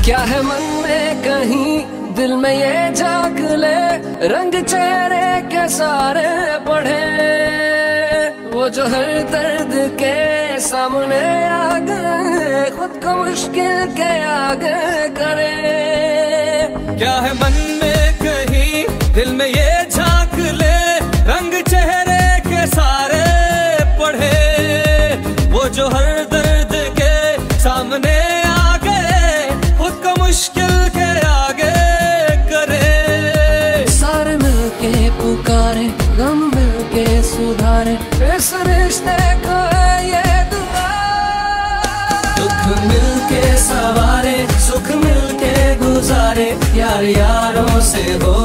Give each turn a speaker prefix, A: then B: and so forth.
A: क्या है मन में कहीं दिल में ये जाग ले, रंग चेहरे के सारे पढ़े, वो जो हर दर्द के सामने आ गए, खुद को मुश्किल के आगे करे।
B: क्या है मन में कहीं दिल में ये झांक ले, रंग चेहरे के सारे पढ़े, वो जो हर दर्द के सामने आ गए, खुद को मुश्किल के आगे करे।
A: सारे मिलके पुकारे, गम मिलके सुधारे, इस रिश्ते को है ये दुआ।
B: दुख मिलके सवारे, सुख मिलके गुजारे, यार यारों से हो